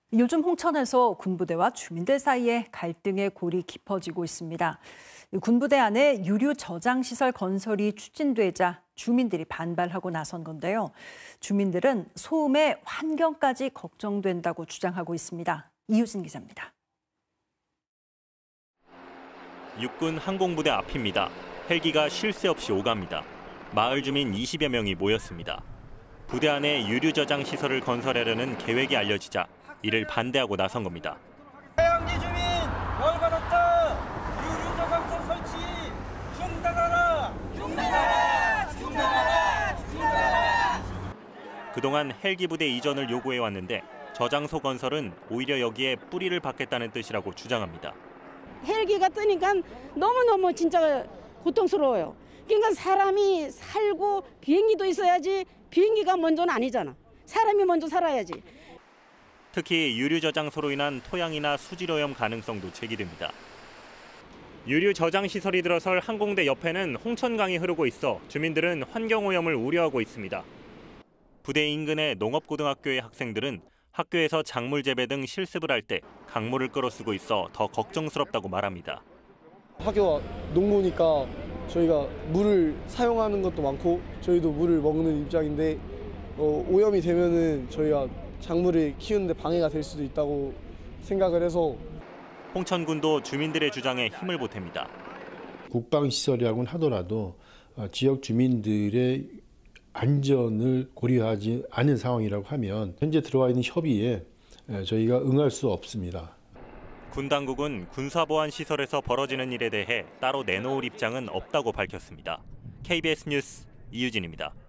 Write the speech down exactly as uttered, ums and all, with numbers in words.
요즘 홍천에서 군부대와 주민들 사이에 갈등의 골이 깊어지고 있습니다. 군부대 안에 유류 저장 시설 건설이 추진되자 주민들이 반발하고 나선 건데요. 주민들은 소음의 환경까지 걱정된다고 주장하고 있습니다. 이유진 기자입니다. 육군 항공부대 앞입니다. 헬기가 쉴 새 없이 오갑니다. 마을 주민 이십여 명이 모였습니다. 부대 안에 유류 저장 시설을 건설하려는 계획이 알려지자 이를 반대하고 나선 겁니다. 해양지 주민 열받았다. 유류 저장소 설치 중단하라. 중단하라. 중단하라. 중단하라. 그동안 헬기 부대 이전을 요구해 왔는데 저장소 건설은 오히려 여기에 뿌리를 박겠다는 뜻이라고 주장합니다. 헬기가 뜨니까 너무너무 진짜 고통스러워요. 그러니까 사람이 살고 비행기도 있어야지. 비행기가 먼저는 아니잖아. 사람이 먼저 살아야지. 특히 유류 저장소로 인한 토양이나 수질오염 가능성도 제기됩니다. 유류 저장 시설이 들어설 항공대 옆에는 홍천강이 흐르고 있어 주민들은 환경오염을 우려하고 있습니다. 부대 인근의 농업고등학교의 학생들은 학교에서 작물 재배 등 실습을 할 때 강물을 끌어 쓰고 있어 더 걱정스럽다고 말합니다. 학교가 농고니까 저희가 물을 사용하는 것도 많고 저희도 물을 먹는 입장인데 어, 오염이 되면은 저희가 작물을 키우는데 방해가 될 수도 있다고 생각을 해서 홍천군도 주민들의 주장에 힘을 보탭니다. 국방시설이라고는 하더라도 지역 주민들의 안전을 고려하지 않은 상황이라고 하면 현재 들어와 있는 협의에 저희가 응할 수 없습니다. 군 당국은 군사보안 시설에서 벌어지는 일에 대해 따로 내놓을 입장은 없다고 밝혔습니다. 케이비에스 뉴스 이유진입니다.